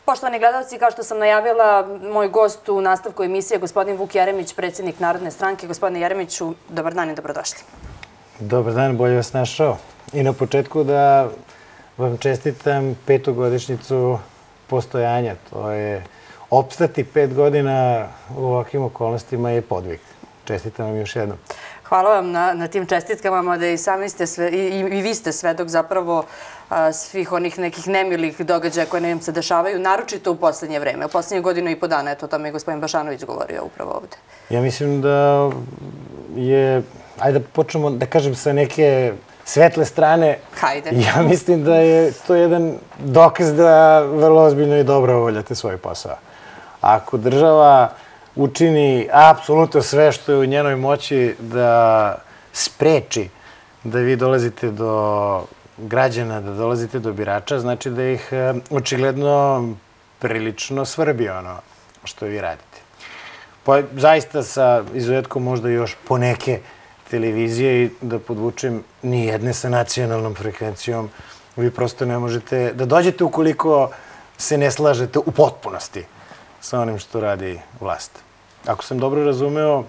Poštovani gledalci, kao što sam najavila, moj gost u nastavku emisije je gospodin Vuk Jeremić, predsjednik Narodne stranke. Gospodine Jeremiću, dobar dan i dobrodošli. Dobar dan, bolje vas našao. I na početku da vam čestitam 5. godišnjicu postojanja. To je opstati 5 godina u ovakvim okolnostima je podvig. Čestitam vam još jednom. Hvala vam na tim čestitkama, mada i sami ste i vi ste svedok zapravo svih onih nekih nemilih događaja koje nam se dešavaju, naročito u posljednje vreme. U posljednje 1,5 dana, eto, o tome je gospodin Bašanović govorio upravo ovde. Ja mislim da je, ajde da počnemo da kažem sa neke svetle strane. Hajde. Ja mislim da je to jedan dokaz da vrlo ozbiljno i dobro obavljate svoj posao. Ako država učini apsolutno sve što je u njenoj moći da spreči da vi dolazite do građana, da dolazite do birača, znači da ih očigledno prilično svrbi ono što vi radite. Pa zaista sa izuzetkom možda još poneke televizije i da podvučem nijedne sa nacionalnom frekvencijom, vi prosto ne možete da dođete ukoliko se ne slažete u potpunosti sa onim što radi vlast. Ako sam dobro razumeo,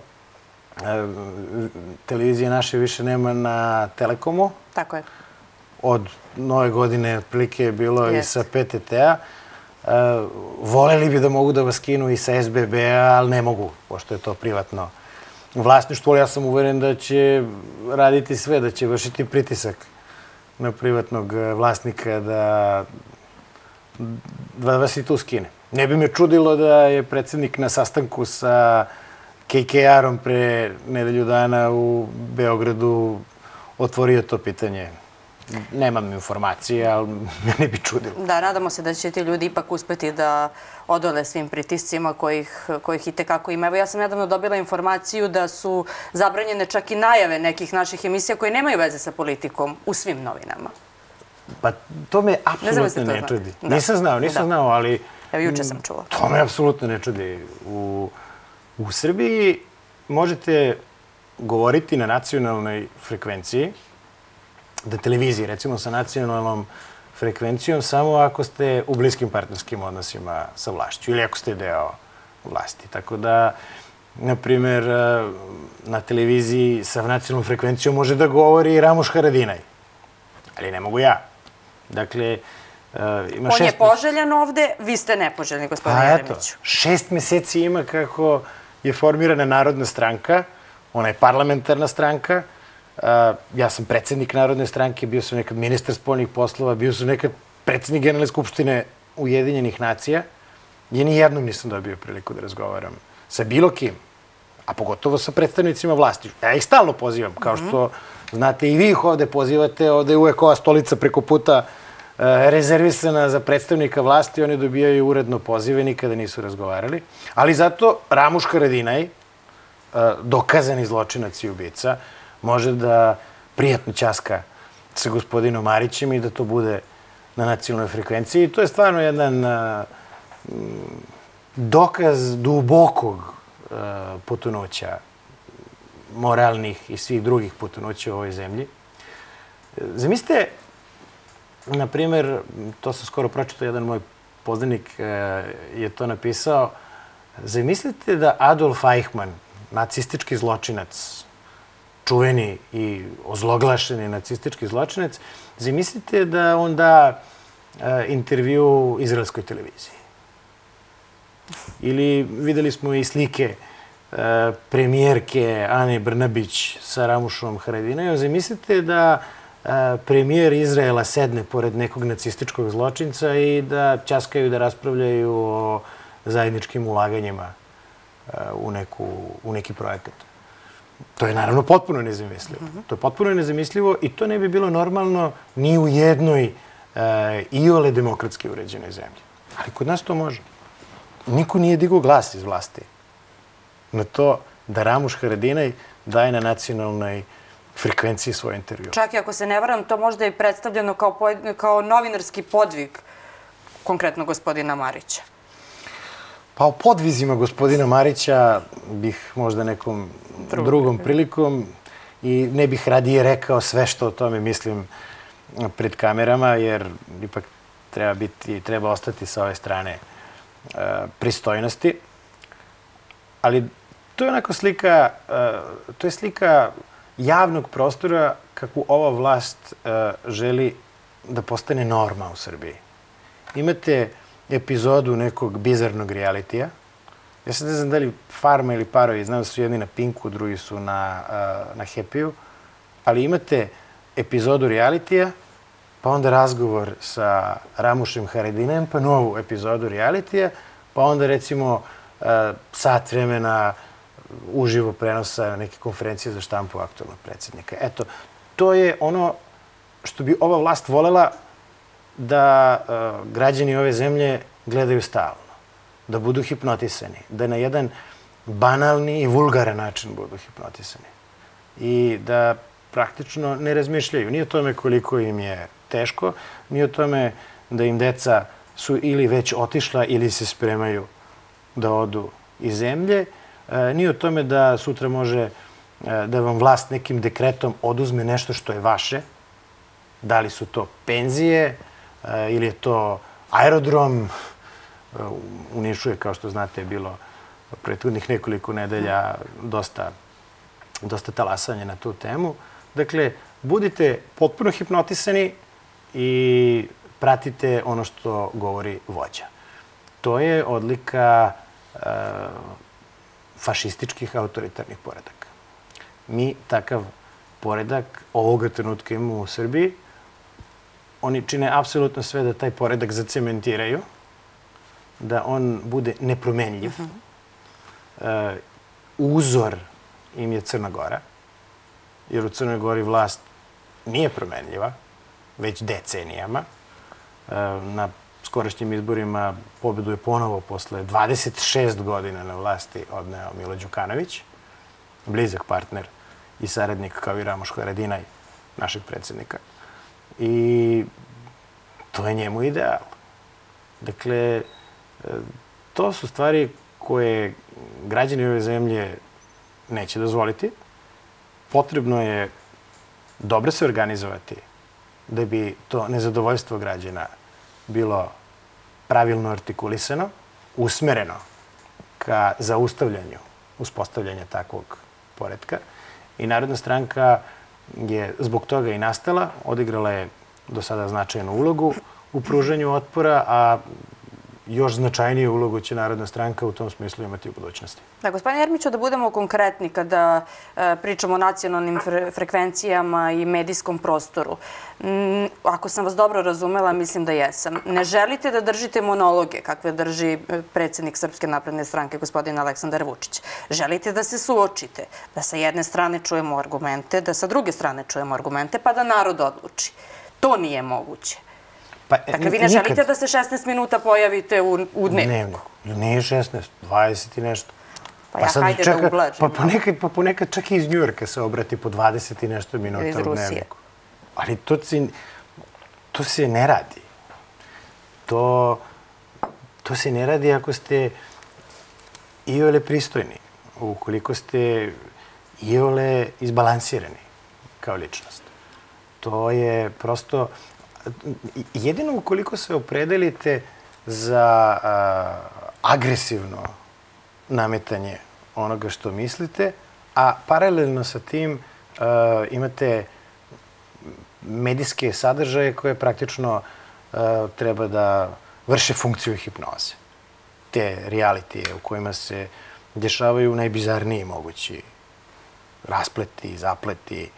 televizije naše više nema na Telekomu. Tako je. Od nove godine otprilike je bilo i sa PTT-a. Voleli bi da mogu da vas skinu i sa SBB-a, ali ne mogu, pošto je to privatno vlasništvo. Ali ja sam uveren da će raditi sve, da će vršiti pritisak na privatnog vlasnika da vas i tu skine. Ne bi me čudilo da je predsjednik na sastanku sa KKR-om pre nedelju dana u Beogradu otvorio to pitanje. Nemam informacije, ali me ne bi čudilo. Da, nadamo se da će ti ljudi ipak uspeti da odole svim pritiscima kojih i tekako ima. Evo, ja sam nedavno dobila informaciju da su zabranjene čak i najave nekih naših emisija koje nemaju veze sa politikom u svim novinama. Pa to me apsolutno ne čudi. Nisam znao, ali... Evo, juče sam čula. To me apsolutno ne čudi. U Srbiji možete govoriti na nacionalnoj frekvenciji, da televiziji, recimo sa nacionalnom frekvencijom, samo ako ste u bliskim partnerskim odnosima sa vlašću ili ako ste deo vlasti. Tako da, na primjer, na televiziji sa nacionalnom frekvencijom može da govori Ramuš Haradinaj, ali ne mogu ja. Dakle, on je poželjan ovde, vi ste nepoželjni, gospodine Jeremiću. 6 meseci ima kako je formirana Narodna stranka, ona je parlamentarna stranka. Ja sam predsjednik Narodne stranke, bio sam nekad ministar spoljnih poslova, bio sam nekad predsjednik Generalne skupštine Ujedinjenih nacija. Ja nijednom nisam dobio priliku da razgovaram sa bilo kim, a pogotovo sa predstavnicima vlasti. Ja ih stalno pozivam, kao što znate i vi ih ovde pozivate, ovde je uvek ova stolica preko puta rezervisana za predstavnika vlasti, oni dobijaju uredno pozive, nikada nisu razgovarali. Ali zato Ramuš Haradinaj, dokazani zločinac i ubica, može da prijatno ćaska sa gospodinom Marićem i da to bude na nacionalnoj frekvenciji. I to je stvarno jedan dokaz dubokog potonuća moralnih i svih drugih potonuća u ovoj zemlji. Zamislite, na primjer, to sam skoro pročitao, jedan moj poznanik je to napisao, zamislite da Adolf Eichmann, nacistički zločinac, čuveni i ozloglašeni nacistički zločinac, zamislite da on da intervju izraelskoj televiziji. Ili videli smo i slike premijerke Ane Brnabić sa Ramušom Haradinajom. Zamislite da premijer Izraela sedne pored nekog nacističkog zločinca i da ćaskaju i da raspravljaju o zajedničkim ulaganjima u neki projekat. To je naravno potpuno nezamislivo. To je potpuno nezamislivo i to ne bi bilo normalno ni u jednoj iole demokratski uređenoj zemlji. Ali kod nas to može. Niko nije digao glas iz vlasti na to da Ramuš Haradinaj daje na nacionalnoj frekvenciji svoj intervju. Čak i ako se ne varam, to možda je predstavljeno kao novinarski podvig konkretno gospodina Marića. Pa o podvizima gospodina Marića bih možda nekom drugom prilikom i ne bih radije rekao sve što o tome mislim pred kamerama, jer ipak treba ostati sa ove strane pristojnosti. Ali to je onako slika, to je slika javnog prostora kakvu ova vlast želi da postane norma u Srbiji. Imate epizodu nekog bizarnog realitija. Ja sad ne znam da li Farma ili Parovi, znam da su jedni na Pinku, drugi su na Happy-u, ali imate epizodu realitija, pa onda razgovor sa Ramušem Haradinajem, pa novu epizodu realitija, pa onda recimo sat vremena uživo prenosa neke konferencije za štampu aktualnog predsjednika. Eto, to je ono što bi ova vlast volela da građani ove zemlje gledaju stalno, da budu hipnotisani, da na jedan banalni i vulgaran način budu hipnotisani i da praktično ne razmišljaju ni o tome koliko im je teško, ni o tome da im deca su ili već otišla ili se spremaju da odu iz zemlje, ni o tome da sutra može da vam vlast nekim dekretom oduzme nešto što je vaše, da li su to penzije ili je to aerodrom. U Nišu je, kao što znate, bilo prethodnih nekoliko nedelja dosta talasanja na tu temu. Dakle, budite potpuno hipnotisani i pratite ono što govori vođa. To je odlika fašističkih autoritarnih poredaka. Mi takav poredak ovoga trenutka imamo u Srbiji. Oni čine apsolutno sve da taj poredak zacementiraju, da on bude nepromenljiv. Uzor im je Crna Gora, jer u Crnoj Gori vlast nije promenljiva, već decenijama. Na skorašnjim izborima pobedu je ponovo posle 26 godina na vlasti odneo Milo Đukanović, blizak partner i saradnik kao i Ramuš Haradinaj, našeg predsjednika. I to je njemu ideal. Dakle, to su stvari koje građani ove zemlje neće dozvoliti. Potrebno je dobro se organizovati da bi to nezadovoljstvo građana bilo pravilno artikulisano, usmereno ka zaustavljanju uspostavljanja takvog poretka. I Narodna stranka je zbog toga i nastala, odigrala je do sada značajnu ulogu u pružanju otpora, a još značajniju ulogu će Narodna stranka u tom smislu imati u budućnosti. Da, gospodine Jeremiću, da budemo konkretni kada pričamo o nacionalnim frekvencijama i medijskom prostoru. Ako sam vas dobro razumela, mislim da jesam. Ne želite da držite monologe kakve drži predsjednik Srpske napredne stranke, gospodin Aleksandar Vučić. Želite da se suočite, da sa jedne strane čujemo argumente, da sa druge strane čujemo argumente, pa da narod odluči. To nije moguće. Dakle, vi ne želite da se 16 minuta pojavite u dnevniku? Nije 16, 20 i nešto. Pa ja hajde da ublažim. Pa ponekad čak i iz Njujorka se obrati po 20 i nešto minuta u dnevniku. Ali to se ne radi. To se ne radi ako ste iole pristojni, ukoliko ste iole izbalansirani kao ličnost. To je prosto... Jedino ukoliko se opredelite za agresivno nametanje onoga što mislite, a paralelno sa tim imate medijske sadržaje koje praktično treba da vrše funkciju hipnoze. Te realitije u kojima se dešavaju najbizarniji mogući raspleti, zapleti,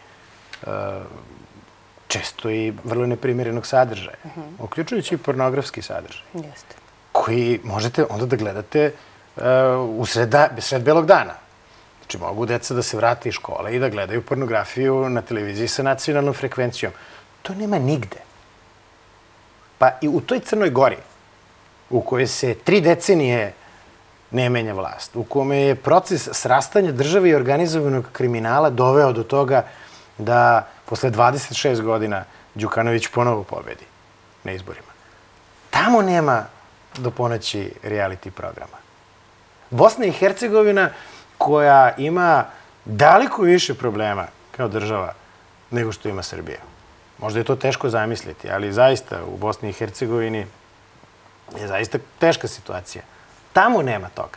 često i vrlo neprimjerenog sadržaja, uključujući i pornografski sadržaj, koji možete onda da gledate sred belog dana. Znači, mogu deca da se vrate iz škole i da gledaju pornografiju na televiziji sa nacionalnom frekvencijom. To nema nigde. Pa i u toj Crnoj Gori, u kojoj se 3 decenije ne menja vlast, u kome je proces srastanja države i organizovanog kriminala doveo do toga da posle 26 godina Đukanović ponovo pobedi na izborima. Tamo nema do ponoći reality programa. Bosna i Hercegovina, koja ima daleko više problema kao država nego što ima Srbija. Možda je to teško zamisliti, ali zaista u Bosni i Hercegovini je zaista teška situacija. Tamo nema toga,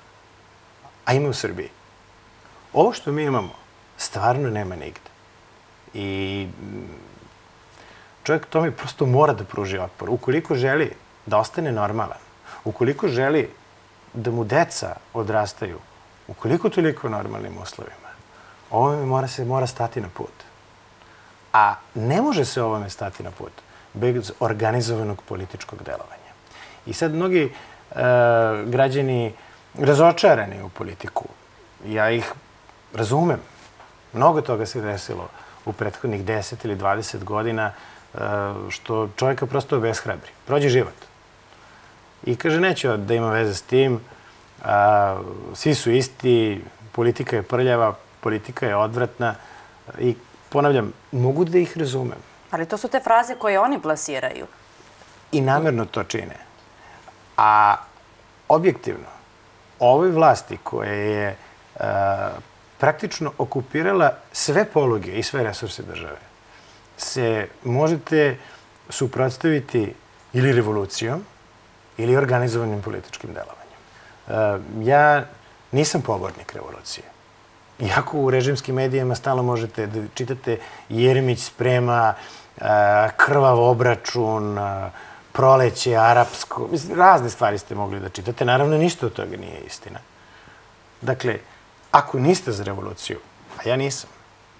a ima u Srbiji. Ovo što mi imamo stvarno nema nigde. I čovjek tome prosto mora da pruži otpor. Ukoliko želi da ostane normalan, ukoliko želi da mu deca odrastaju, ukoliko toliko normalnim uslovima, ovome mora stati na put. A ne može se ovome stati na put bez organizovanog političkog delovanja. I sad mnogi građani razočarani u politiku, ja ih razumem. Mnogo toga se desilo u prethodnih 10 ili 20 godina što čovjeka prosto obeshrabri. Prođe život. I kaže, neću da ima veze s tim, svi su isti, politika je prljava, politika je odvratna i ponavljam, mogu da ih razumem. Ali to su te fraze koje oni plasiraju. I namerno to čine. A objektivno, ovoj vlasti koja je praktično okupirala sve poluge i sve resurse države, se možete suprotstaviti ili revolucijom ili organizovanim političkim delovanjem. Ja nisam pobornik revolucije. Iako u režimskim medijima stalno možete da čitate Jeremić sprema krvav obračun, proleće arapsko, razne stvari ste mogli da čitate. Naravno, ništa od toga nije istina. Dakle, ako niste za revoluciju, a ja nisam,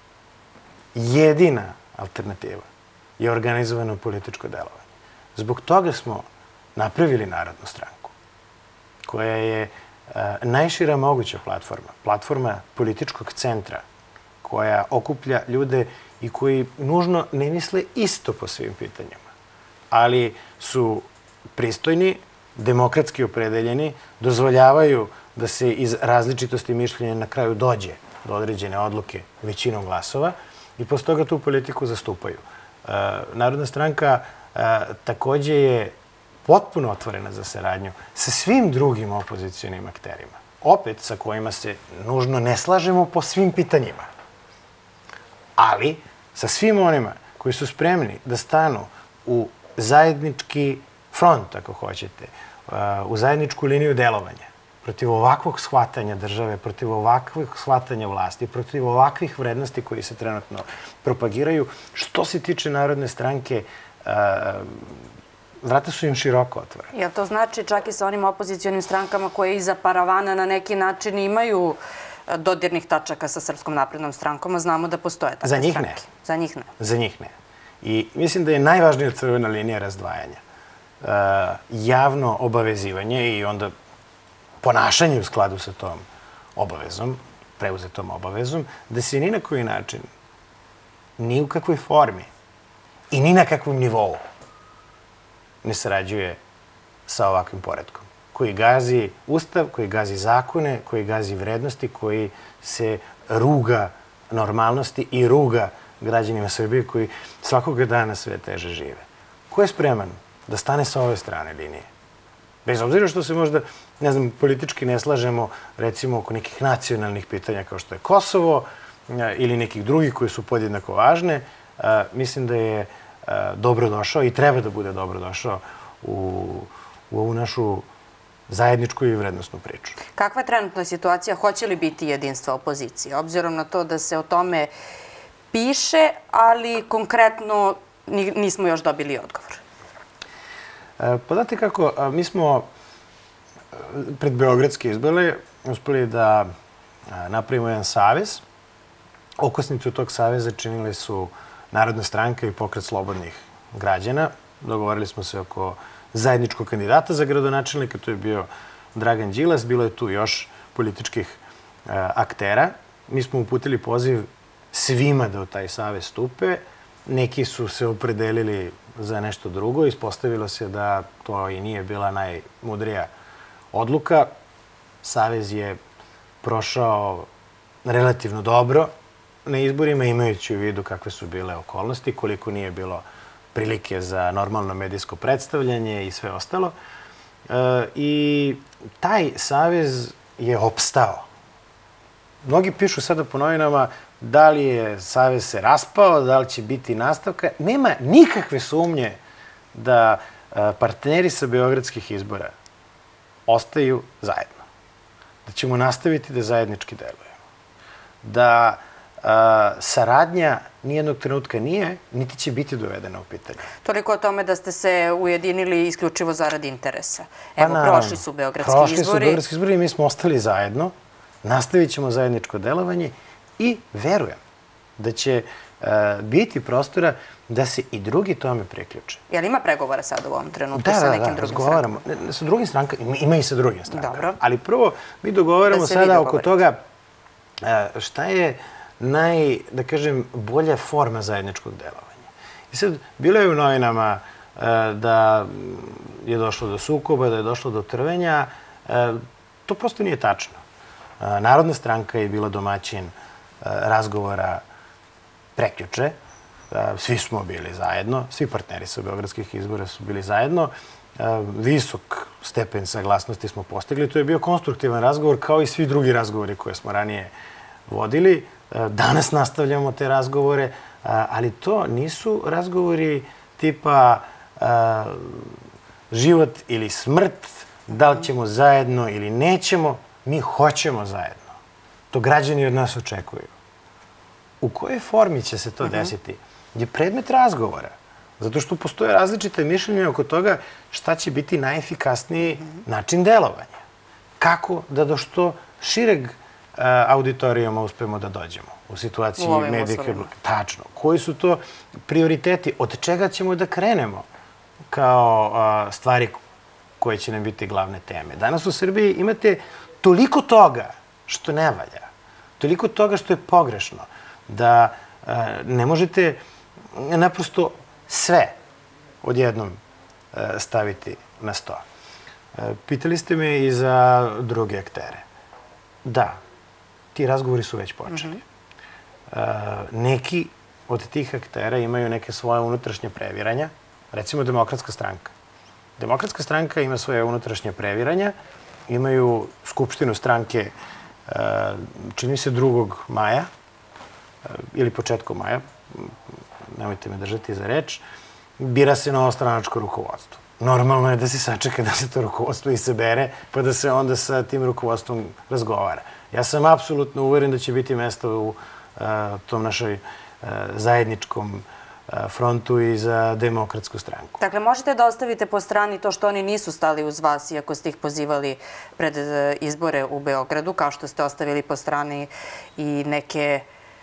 jedina alternativa je organizovano političko delovanje. Zbog toga smo napravili Narodnu stranku, koja je najšira moguća platforma, platforma političkog centra, koja okuplja ljude i koji nužno ne misle isto po svim pitanjima, ali su pristojni, demokratski opredeljeni, dozvoljavaju da se iz različitosti mišljenja na kraju dođe do određene odluke većinom glasova i posle toga tu politiku zastupaju. Narodna stranka takođe je potpuno otvorena za saradnju sa svim drugim opozicionim akterima, opet sa kojima se nužno ne slažemo po svim pitanjima, ali sa svim onima koji su spremni da stanu u zajednički front, ako hoćete, u zajedničku liniju delovanja, protiv ovakvog shvatanja države, protiv ovakvih shvatanja vlasti, protiv ovakvih vrednosti koji se trenutno propagiraju. Što se tiče Narodne stranke, vrata su im široko otvorene. Jel to znači čak i sa onim opozicionim strankama koje iza paravana na neki način imaju dodirnih tačaka sa Srpskom naprednom strankom, a znamo da postoje takve stranke? Za njih ne. Za njih ne. Za njih ne. I mislim da je najvažnija crvena linija razdvajanja. Javno obavezivanje i onda ponašanje u skladu sa tom obavezom, preuzetom obavezom, da se ni na koji način, ni u kakvoj formi i ni na kakvom nivou ne sarađuje sa ovakvim poretkom, koji gazi Ustav, koji gazi zakone, koji gazi vrednosti, koji se ruga normalnosti i ruga građanima Srbije koji svakoga dana sve teže žive. Ko je spreman da stane sa ove strane linije? Bez obzira što se možda, ne znam, politički ne slažemo, recimo, oko nekih nacionalnih pitanja kao što je Kosovo ili nekih drugih koji su podjednako važne, mislim da je dobrodošao i treba da bude dobrodošao u ovu našu zajedničku i vrednostnu priču. Kakva je trenutna situacija? Hoće li biti jedinstva opozicije? Obzirom na to da se o tome piše, ali konkretno nismo još dobili odgovor. Pa znate kako, mi smo pred beogradske izbore uspeli da napravimo jedan savez. Okosnicu tog saveza činili su Narodna stranka i Pokret slobodnih građana. Dogovorili smo se oko zajedničkog kandidata za gradonačelnika, to je bio Dragan Đilas, bilo je tu još političkih aktera. Mi smo uputili poziv svima da u taj savez stupe. Neki su se opredelili za nešto drugo. Ispostavilo se da to i nije bila najmudrija odluka. Savez je prošao relativno dobro na izborima, imajući u vidu kakve su bile okolnosti, koliko nije bilo prilike za normalno medijsko predstavljanje i sve ostalo. I taj savez je opstao. mnogi pišu sada po novinama da li je Savez se raspao, da li će biti nastavka. Nema nikakve sumnje da partneri sa beogradskih izbora ostaju zajedno. Da ćemo nastaviti da zajednički delujemo. Da saradnja nijednog trenutka nije, niti će biti dovedena u pitanje. Toliko o tome da ste se ujedinili isključivo zarad interesa. Evo, prošli su beogradski izbori. Prošli su beogradski izbori i mi smo ostali zajedno. Nastavit ćemo zajedničko delovanje i verujem da će biti prostora da se i drugi tome priključe. Jel ima pregovora sad u ovom trenutku sa nekim drugim strankama? Da, sa drugim strankama, ima i sa drugim strankama. Dobro. Ali prvo mi dogovaramo sada oko toga šta je da kažem, bolja forma zajedničkog delovanja. I sad, bilo je u novinama da je došlo do sukoba, da je došlo do trvenja. To prosto nije tačno. Narodna stranka je bila domaćin razgovora prekjuče. Svi smo bili zajedno, svi partneri sa beogradskih izbora su bili zajedno. Visok stepen saglasnosti smo postigli. To je bio konstruktivan razgovor, kao i svi drugi razgovori koje smo ranije vodili. Danas nastavljamo te razgovore, ali to nisu razgovori tipa život ili smrt, da li ćemo zajedno ili nećemo. Mi hoćemo zajedno. To građani od nas očekuju. U kojoj formi će se to desiti je predmet razgovora. Zato što postoje različite mišljenja oko toga šta će biti najefikasniji način delovanja. Kako da do što šireg auditorijuma uspemo da dođemo u situaciji medijske bloke. Tačno. Koji su to prioriteti? Od čega ćemo da krenemo kao stvari koje će nam biti glavne teme? Danas u Srbiji imate toliko toga što ne valja, toliko toga što je pogrešno, da ne možete naprosto sve odjednom staviti na sto. Pitali ste me i za druge aktere. Da, ti razgovori su već počeli. Neki od tih aktera imaju neke svoje unutrašnje previranja, recimo Demokratska stranka. Demokratska stranka ima svoje unutrašnje previranja, imaju skupštinu stranke, čini mi se 2. maja, ili početkom maja, nemojte me držati za reč, bira se novo stranačko rukovodstvo. Normalno je da se sačeka da se to rukovodstvo isabere, pa da se onda sa tim rukovodstvom razgovara. Ja sam apsolutno uveren da će biti mesta u tom našoj zajedničkom frontu i za Demokratsku stranku. Dakle, možete da ostavite po strani to što oni nisu stali uz vas, iako ste ih pozivali pred izbore u Beogradu, kao što ste ostavili po strani i neke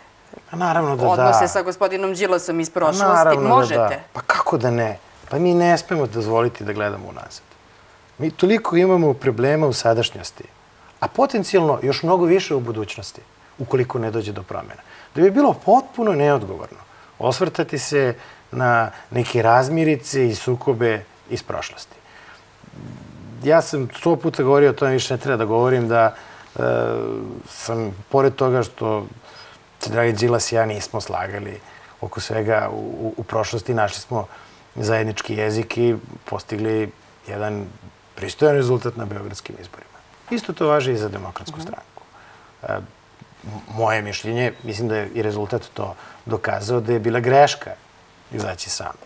odnose sa gospodinom Đilasom iz prošlosti. Možete? Pa kako da ne? Pa mi ne smemo dozvoliti da gledamo unazad. Mi toliko imamo problema u sadašnjosti, a potencijalno još mnogo više u budućnosti, ukoliko ne dođe do promjena. Da bi bilo potpuno neodgovorno osvrtati se na neke razmirice i sukobe iz prošlosti. Ja sam 100 puta govorio o tome, više ne treba da govorim, da sam, pored toga što se dragi Đilas i ja nismo slagali oko svega u prošlosti, našli smo zajednički jezik i postigli jedan pristojan rezultat na beogradskim izborima. Isto to važi i za Demokratsku stranku. Moje mišljenje, mislim da je i rezultat to dokazao, da je bila greška izaći sam.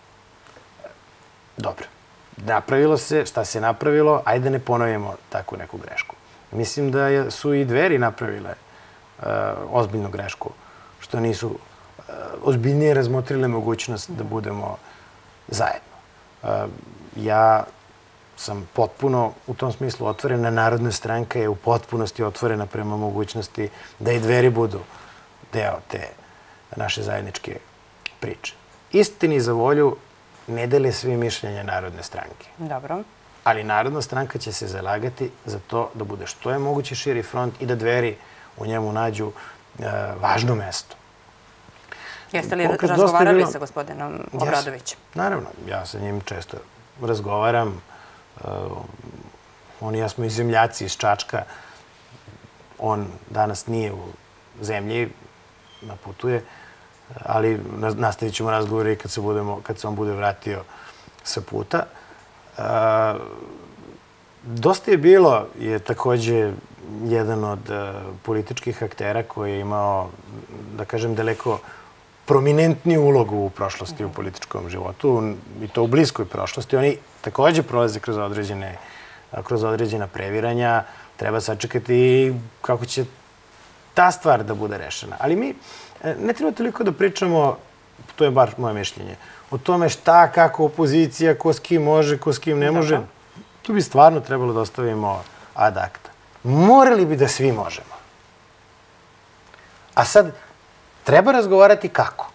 Dobro. Napravilo se, šta se napravilo, ajde da ne ponovimo takvu neku grešku. Mislim da su i Dveri napravile ozbiljnu grešku, što nisu ozbiljnije razmotrile mogućnost da budemo zajedno. Ja sam potpuno u tom smislu otvorena. Narodna stranka je u potpunosti otvorena prema mogućnosti da i Dveri budu deo te naše zajedničke priče. Istini za volju ne dele svi mišljenja Narodne stranke. Dobro. Ali Narodna stranka će se zalagati za to da bude što je moguće širi front i da Dveri u njemu nađu važno mesto. Jeste li razgovarali sa gospodinom Obradovićem? Naravno, ja sa njim često razgovaram. On i ja smo i zemljaci iz Čačka. On danas nije u zemlji, na putu je, ali nastavit ćemo razgovore i kad se on bude vratio sa puta. Dosta je bilo, je takođe jedan od političkih aktera koji je imao, da kažem, daleko prominentniju ulogu u prošlosti u političkom životu, i to u bliskoj prošlosti. Oni takođe prolaze kroz određena previranja. Treba sačekati kako će ta stvar da bude rešena. Ali mi ne treba toliko da pričamo, to je bar moje mišljenje, o tome šta, kako opozicija, ko s kim može, ko s kim ne može. Tu bi stvarno trebalo da ostavimo ad acta. Morali bi da svi možemo. A sad, treba razgovarati kako.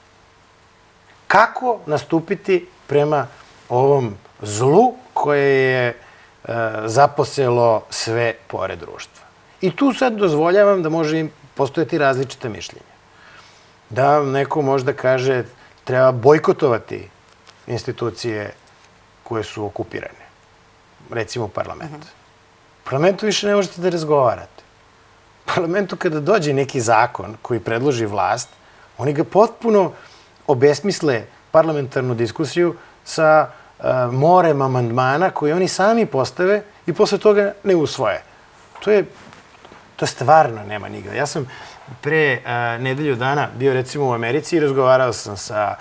Kako nastupiti prema ovom zlu koje je zaposelo sve pore društva. I tu sad dozvoljavam da može postojati različite mišljenja. Da neko možda kaže treba bojkotovati institucije koje su okupirane. Recimo parlament. U parlamentu više ne možete da razgovarate. U parlamentu kada dođe neki zakon koji predloži vlast, oni ga potpuno obesmisle parlamentarnu diskusiju sa morem amandmana koje oni sami postave i posle toga ne usvoje. To stvarno nema nigde. Ja sam pre nedelju dana bio recimo u Americi i razgovarao sam sa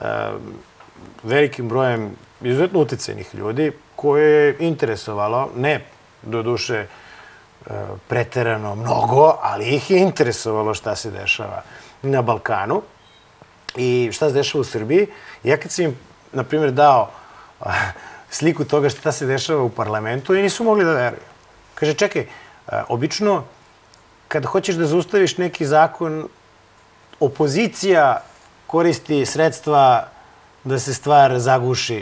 velikim brojem izuzetno uticajnih ljudi koje je interesovalo, ne doduše preterano mnogo, ali ih je interesovalo šta se dešava na Balkanu i šta se dešava u Srbiji. Ja kad sam im, na primjer, dao sliku toga šta se dešava u parlamentu i nisu mogli da veruju. Kaže, čekaj, obično kad hoćeš da zaustaviš neki zakon, opozicija koristi sredstva da se stvar zaguši.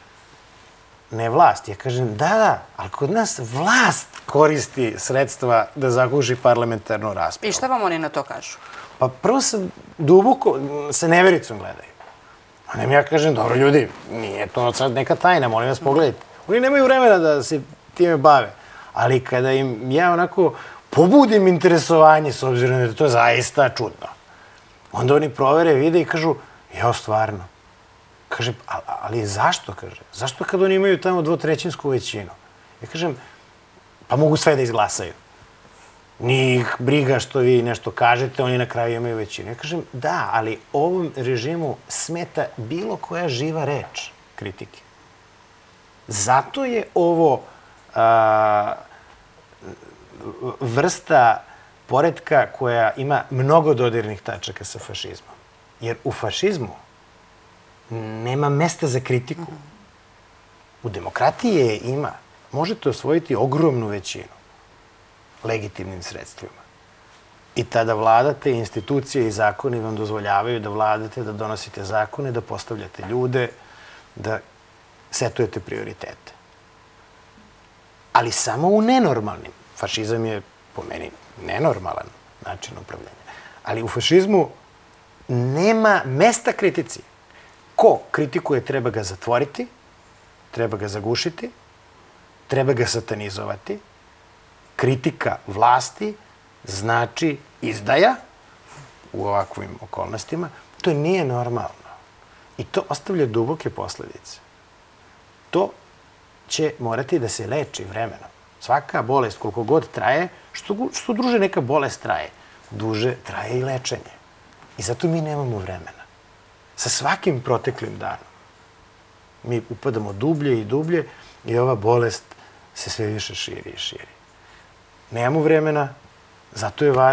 Ne vlast. Ja kažem, da, ali kod nas vlast koristi sredstva da zaguši parlamentarnu raspravu. I šta vam oni na to kažu? Pa prvo se duboko, sa nevericom gledaju. A ne mi ja kažem, dobro ljudi, nije to sad neka tajna, molim vas pogledajte. Oni nemaju vremena da se time bave. Ali kada im ja onako pobudim interesovanje, s obzirom da je to zaista čudno, onda oni provere, vide i kažu, jo, stvarno. Kaže, ali zašto, kaže? Zašto kad oni imaju tamo dvotrećinsku većinu? Ja kažem, pa mogu sve da izglasaju. Nije ih briga što vi nešto kažete, oni na kraju imaju većinu. Ja kažem, da, ali ovom režimu smeta bilo koja živa reč kritike. Zato je ovo vrsta poretka koja ima mnogo dodirnih tačaka sa fašizmom. Jer u fašizmu nema mesta za kritiku. U demokratiji je ima. Možete osvojiti ogromnu većinu legitimnim sredstvima. I tada vladate, institucije i zakoni vam dozvoljavaju da vladate, da donosite zakone, da postavljate ljude, da setujete prioritete. Ali samo u nenormalnim. Fašizam je, po meni, nenormalan način upravljanja. Ali u fašizmu nema mesta kritici. Ko kritikuje, treba ga zatvoriti, treba ga zagušiti, treba ga satanizovati. Kritika vlasti znači izdaja u ovakvim okolnostima. To nije normalno. I to ostavlja duboke posledice. To će morati da se leči vremenom. Svaka bolest, koliko god traje, što duže neka bolest traje, duže traje i lečenje. I zato mi nemamo vremena. Sa svakim proteklim danom mi upadamo dublje i dublje i ova bolest se sve više širi i širi. Nemamo vremena, zato je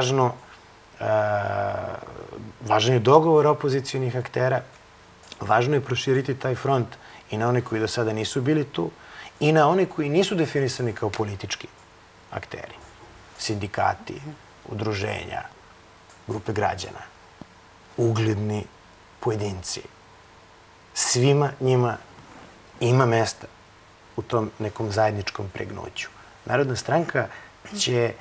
važan je dogovor opozicionih aktera, važno je proširiti taj front i na one koji do sada nisu bili tu i na one koji nisu definisani kao politički akteri. Sindikati, udruženja, grupe građana, ugledni pojedinci. Svima njima ima mesta u tom nekom zajedničkom pregnuću. Narodna stranka će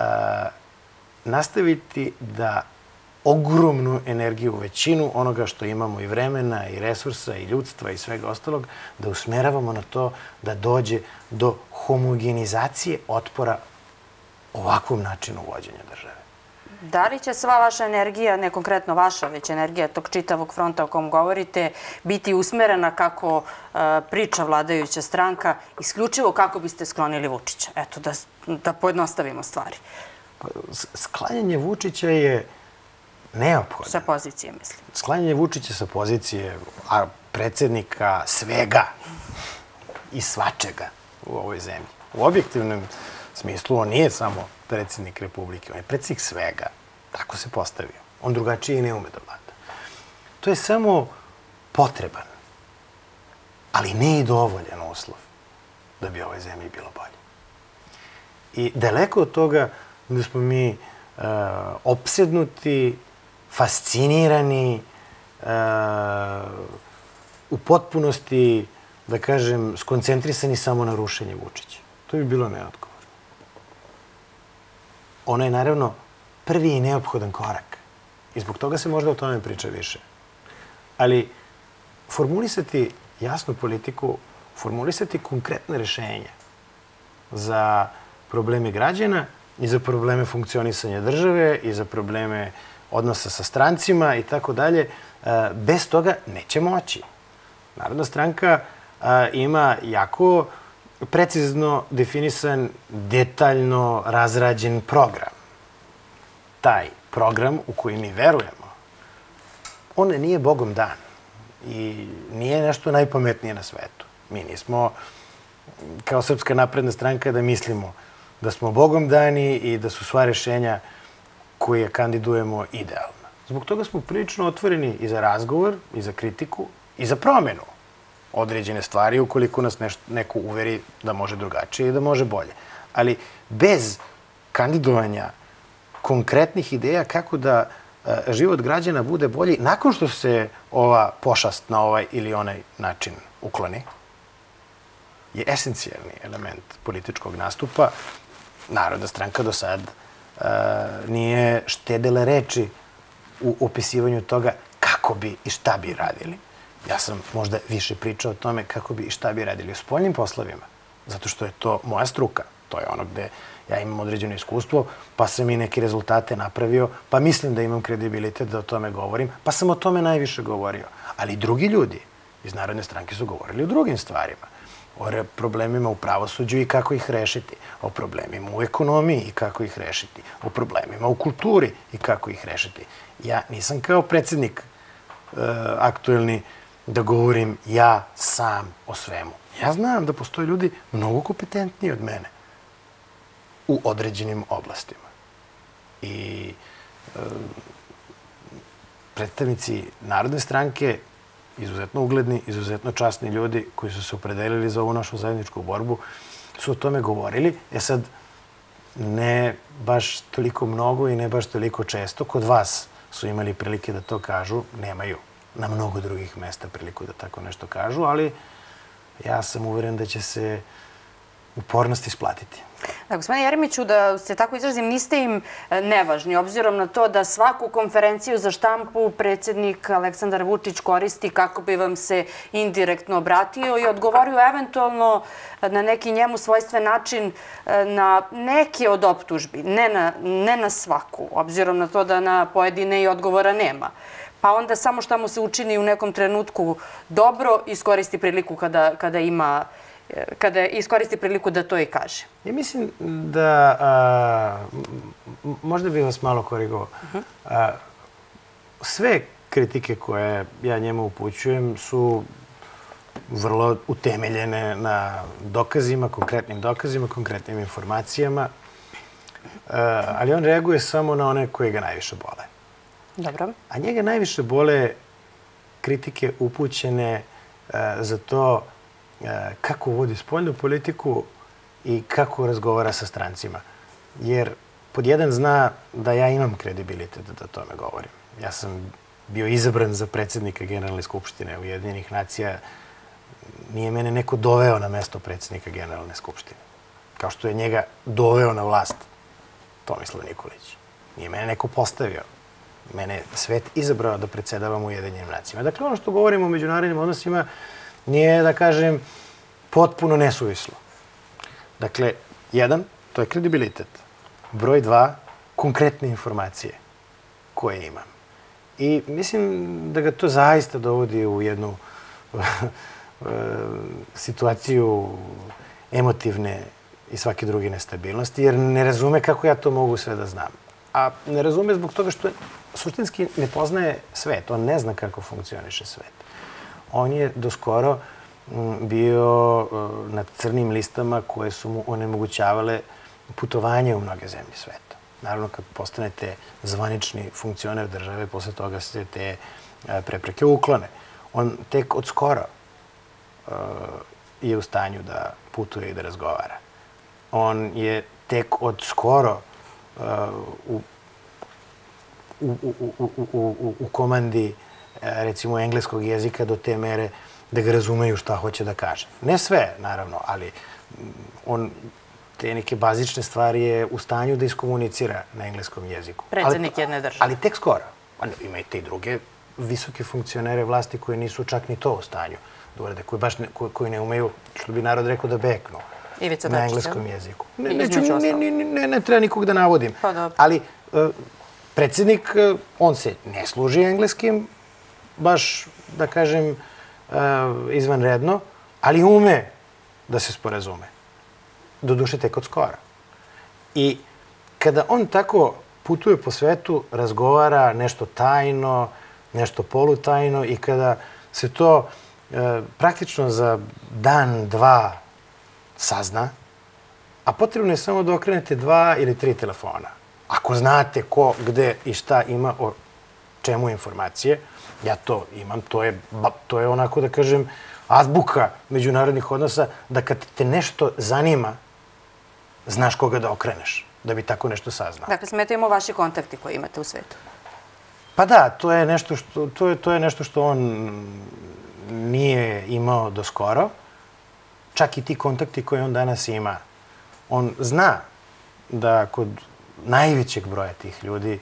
nastaviti da ogromnu energiju, većinu onoga što imamo i vremena, i resursa, i ljudstva, i svega ostalog, da usmeravamo na to da dođe do homogenizacije otpora ovakvom načinu vođenja države. Da li će sva vaša energija, ne konkretno vaša, već energija tog čitavog fronta o kom govorite, biti usmerena kako priča vladajuća stranka, isključivo kako biste sklonili Vučića? Eto, da pojednostavimo stvari. Sklanjanje Vučića je neophodno. Sa pozicije, mislim. Sklanjanje Vučića sa pozicije predsjednika svega i svačega u ovoj zemlji. U objektivnom smislu on nije samo predsjednik Republike, on je predsjednik svega. Tako se postavio. On drugačije i ne ume da vlada. To je samo potreban, ali ne i dovoljan uslov da bi ovoj zemlji bilo bolje. I daleko od toga da smo mi opsednuti, fascinirani, u potpunosti, da kažem, skoncentrisani samo na rušenje Vučića. To bi bilo neodgovorno. Ono je, naravno, prvi i neophodan korak. I zbog toga se možda o tome priča više. Ali formulisati jasnu politiku, formulisati konkretne rešenja za probleme građana i za probleme funkcionisanja države i za probleme odnosa sa strancima i tako dalje, bez toga neće moći. Narodna stranka ima jako precizno definisan, detaljno razrađen program. Taj program u koji mi verujemo, on nije Bogom dan i nije nešto najpametnije na svetu. Mi nismo kao Srpska napredna stranka da mislimo da smo Bogom dani i da su sva rešenja koje kandidujemo idealna. Zbog toga smo prilično otvoreni i za razgovor, i za kritiku, i za promenu određene stvari ukoliko nas neko uveri da može drugačije i da može bolje. Ali bez kandidovanja konkretnih ideja kako da život građana bude bolji nakon što se ova pošast na ovaj ili onaj način ukloni, je esencijalni element političkog nastupa. Narodna stranka do sad nije štedela reči u opisivanju toga kako bi i šta bi radili. Ja sam možda više pričao o tome kako bi i šta bi radili u spoljnim poslovima, zato što je to moja struka. To je ono gde ja imam određeno iskustvo, pa sam i neke rezultate napravio, pa mislim da imam kredibilitet da o tome govorim, pa sam o tome najviše govorio. Ali drugi ljudi iz Narodne stranke su govorili o drugim stvarima. O problemima u pravosuđu i kako ih rešiti, o problemima u ekonomiji i kako ih rešiti, o problemima u kulturi i kako ih rešiti. Ja nisam kao predsjednik aktuelni da govorim ja sam o svemu. Ja znam da postoje ljudi mnogo kompetentniji od mene u određenim oblastima. I predstavnici Narodne stranke, izuzetno ugledni, izuzetno časni ljudi koji su se opredelili za ovu našu zajedničku borbu, su o tome govorili. Sad, ne baš toliko mnogo i ne baš toliko često. Kod vas su imali prilike da to kažu, nemaju na mnogo drugih mesta priliku da tako nešto kažu, ali ja sam uveren da će se upornost isplatiti. Da, gospodine Jeremiću, da se tako izrazim, niste im nevažni, obzirom na to da svaku konferenciju za štampu predsjednik Aleksandar Vučić koristi kako bi vam se indirektno obratio i odgovorio eventualno na neki njemu svojstven način na neke od optužbi, ne na svaku, obzirom na to da na pojedine i odgovora nema. Pa onda samo šta mu se učini u nekom trenutku dobro, iskoristi priliku kada iskoristi priliku da to i kaže. Ja mislim da, možda bih vas malo korigovao, sve kritike koje ja njemu upućujem su vrlo utemeljene na dokazima, konkretnim informacijama, ali on reaguje samo na one koje ga najviše bole. Dobro. A njega najviše bole kritike upućene za to kako vodi spoljnu politiku i kako razgovara sa strancima. Jer pod jedan zna da ja imam kredibilitet da o tome govorim. Ja sam bio izabran za predsjednika Generalne skupštine Ujedinjenih nacija. Nije mene neko doveo na mesto predsjednika Generalne skupštine. Kao što je njega doveo na vlast Tomislav Nikolić. Nije mene neko postavio. Mene je svet izabrao da predsedavam Ujedinjenim nacijama. Dakle, ono što govorimo o međunarodnim odnosima nije, da kažem, potpuno nesuvislo. Dakle, jedan, to je kredibilitet. Broj dva, konkretne informacije koje imam. I mislim da ga to zaista dovodi u jednu situaciju emotivne i svake druge nestabilnosti, jer ne razume kako ja to mogu sve da znam. A ne razume zbog toga što suštinski ne poznaje svet. On ne zna kako funkcioniše svet. On je doskoro bio na crnim listama koje su mu onemogućavale putovanje u mnoge zemlje sveta. Naravno, kad postanete zvanični funkcioner države, posle toga se te prepreke uklone. On tek od skora je u stanju da putuje i da razgovara. On je tek od skoro u komandi, recimo, engleskog jezika do te mere da ga razumeju šta hoće da kaže. Ne sve, naravno, ali on te neke bazične stvari je u stanju da iskomunicira na engleskom jeziku. Predsednik jedne države. Ali tek skoro. Imate i druge visoke funkcionere vlasti koji nisu čak ni to u stanju da urade, koji ne umeju, što bi narod rekao, da beknu na engleskom jeziku. Ne treba nikog da navodim. Ali predsednik, on se ne služi engleskim, baš, da kažem, izvanredno, ali ume da se sporazume. Doduše tek od skora. I kada on tako putuje po svetu, razgovara nešto tajno, nešto polutajno i kada se to praktično za dan, dva sazna, a potrebno je samo da okrenete 2 ili 3 telefona. Ako znate ko, gde i šta ima o čemu informacije, ja to imam, to je onako, da kažem, azbuka međunarodnih odnosa, da kad te nešto zanima, znaš koga da okreneš, da bi tako nešto saznao. Dakle, smetaju vaši kontakti koje imate u svetu. Pa da, to je nešto što on nije imao do skoro. Čak i ti kontakti koje on danas ima. On zna da kod najvećeg broja tih ljudi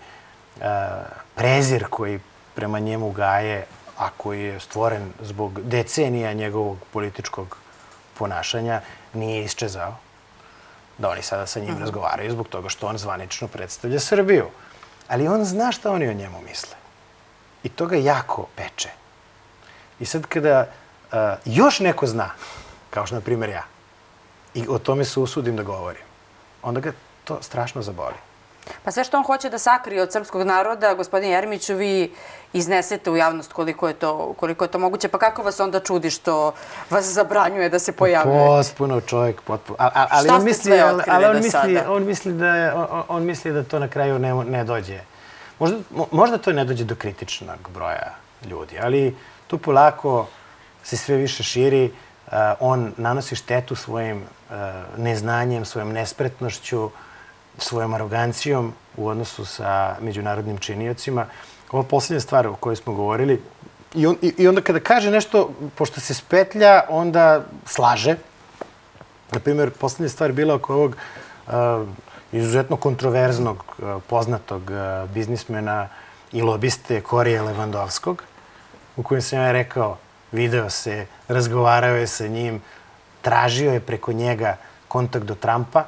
prezir koji prema njemu gaje, a koji je stvoren zbog decenija njegovog političkog ponašanja, nije isčezao. Da oni sada sa njim razgovaraju zbog toga što on zvanično predstavlja Srbiju. Ali on zna šta oni o njemu misle. I to ga jako peče. I sad kada još neko zna, kao što na primjer ja, i o tome se usudim da govorim, onda ga to strašno zaboli. Pa sve što on hoće da sakrije od srpskog naroda, gospodin Jeremiću, vi iznesete u javnost koliko je to moguće. Pa kako vas onda čudi što vas zabranjuje da se pojavljuje? Potpuno čovjek, potpuno. Šta ste sve otkrili do sada? On misli da to na kraju ne dođe. Možda to ne dođe do kritičnog broja ljudi, ali tu polako se sve više širi. On nanosi štetu svojim neznanjem, svojom nespretnošću, svojom arogancijom u odnosu sa međunarodnim činiocima. Ova posljednja stvar o kojoj smo govorili, i onda kada kaže nešto, pošto se spetlja, onda slaže. Naprimjer, posljednja stvar bila oko ovog izuzetno kontroverznog, poznatog biznismena i lobiste Korija Levandovskog, u kojem sam ja rekao, video se, razgovarao je sa njim, tražio je preko njega kontakt do Trumpa,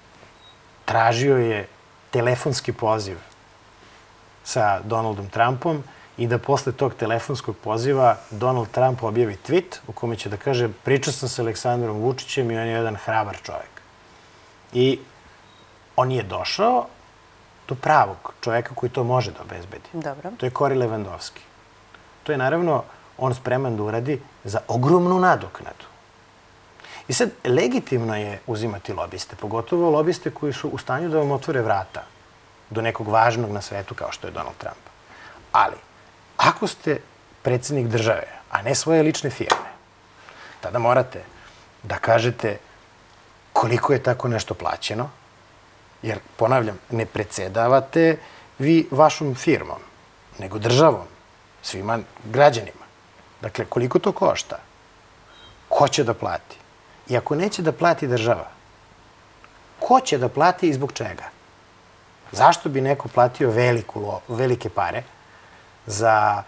tražio je telefonski poziv sa Donaldom Trumpom i da posle tog telefonskog poziva Donald Trump objavi tweet u kome će da kaže pričao sam sa Aleksandrom Vučićem i on je jedan hrabar čovjek. I on je došao do pravog čovjeka koji to može da obezbedi. Dobro. To je Kori Levandovski. To je naravno on spreman da uradi za ogromnu nadoknadu. I sad, legitimno je uzimati lobiste, pogotovo lobiste koji su u stanju da vam otvore vrata do nekog važnog na svetu kao što je Donald Trump. Ali, ako ste predsjednik države, a ne svoje lične firme, tada morate da kažete koliko je tako nešto plaćeno, jer, ponavljam, ne predsedavate vi vašom firmom, nego državom, svima građanima. Dakle, koliko to košta? Ko će da plati? I ako neće da plati država, ko će da plati i zbog čega? Zašto bi neko platio velike pare za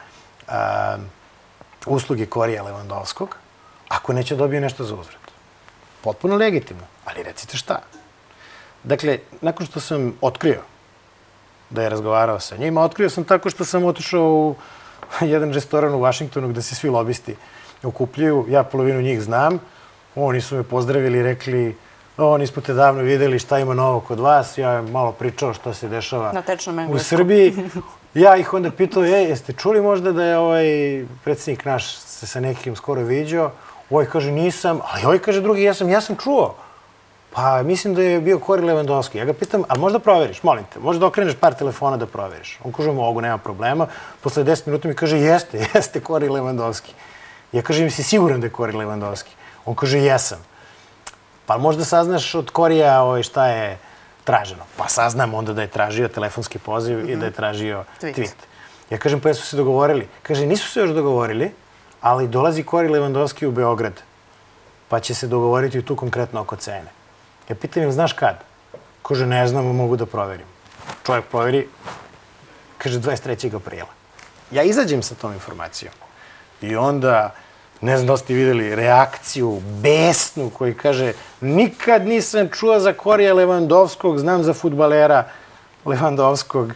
usluge Korija Levandovskog, ako neće dobije nešto za uzvrat? Potpuno legitimno, ali recite šta. Dakle, nakon što sam otkrio da je razgovarao sa njima. Otkrio sam tako što sam otišao u jedan restoran u Vašingtonu gde se svi lobisti okupljaju. Ja polovinu njih znam. Oni su me pozdravili i rekli: nismo te davno videli, šta ima novo kod vas. Ja sam malo pričao šta se dešava u Srbiji. Ja ih onda pitao: jeste čuli možda da je ovaj predsjednik naš se sa nekim skoro viđao? Ovaj kaže: nisam, ali ovaj kaže drugi: ja sam čuo. Pa mislim da je bio Kori Levandovski. Ja ga pitam: ali možda proveriš, molim te, možda okreneš par telefona da proveriš. On kaže: mogu, nema problema. Posle 10 minuta mi kaže: jeste Kori Levandovski. Ja kažem: si siguran da je Kori Levandovski? On kaže: jesam. Pa možda saznaš od Korija šta je traženo. Pa saznam onda da je tražio telefonski poziv i da je tražio tweet. Ja kažem: pa jesu se dogovorili? Kaže: nisu se još dogovorili, ali dolazi Kori Levandovski u Beograd, pa će se dogovoriti tu konkretno oko cene. Ja pitam: im znaš kad? Kaže: ne znam, mogu da proverim. Čovjek proveri, kaže 23. aprila. Ja izađem sa tom informacijom i onda, ne znam da ste videli reakciju besnu koji kaže: nikad nisam čuo za Korija Levandovskog, znam za fudbalera Levandovskog.